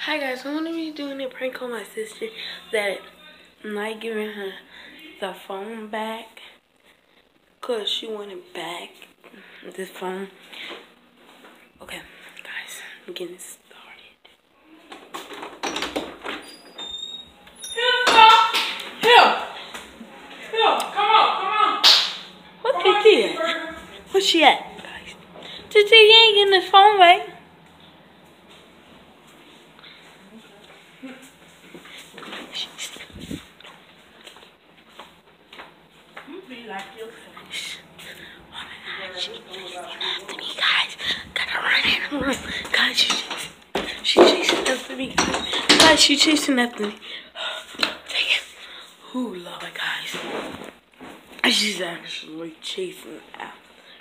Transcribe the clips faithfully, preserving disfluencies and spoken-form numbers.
Hi guys, I'm gonna be doing a prank on my sister that I'm not giving her the phone back cause she wanted back this phone. Okay, guys, I'm getting started. Here, here, come on, come on. What's Titi at? Where's she at, guys? Titi, you ain't getting this phone back. Be like yourself. She chasing after me, guys. Gotta run in the room. Guys, she chasing, she chasing after me, guys. Guys, she chasing after me. Take it. Ooh, love it, guys. She's actually chasing after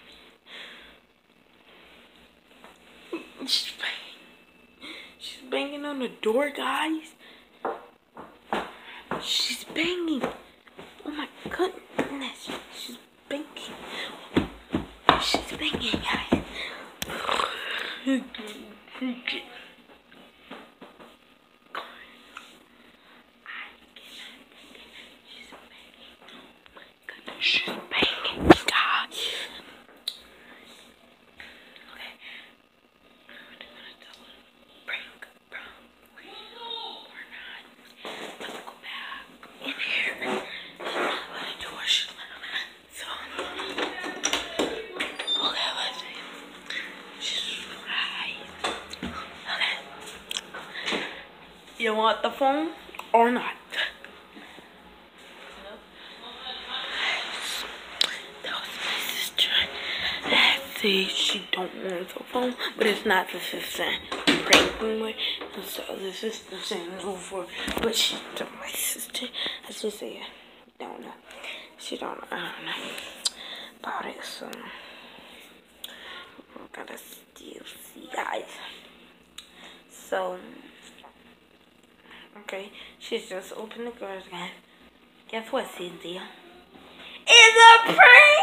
me. She's banging. She's banging on the door, guys. She's banging. Oh my goodness. She's banging. She's banging, guys. She's banging, guys. Okay. We're gonna double prank, bro. We're not. Let's go back in here. She's not by the door. She's so. Okay, let's see. She's right. Okay. You want the phone or not? She don't want the phone, but it's not the sister pranking with. It's the other sister saying no for, but she's my sister. I just say don't know. She don't. I don't know about it, so we're gonna still see, guys. So okay, she's just opened the doors, guys. Guess what, Cynthia? It's a prank.